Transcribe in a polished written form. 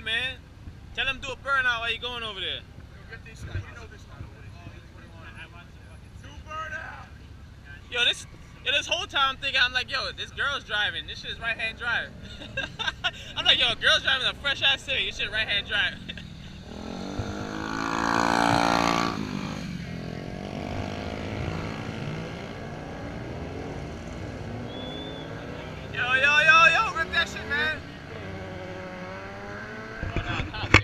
man. Tell him do a burnout while you going over there. Get this guy. You know this guy. Do burnout. Yo, this whole time I'm thinking, I'm like, yo, this girl's driving. This shit is right-hand drive. I'm like, yo, a girl's driving a fresh-ass Civic. This shit right-hand drive. Yo, rip that shit, man. Oh, no,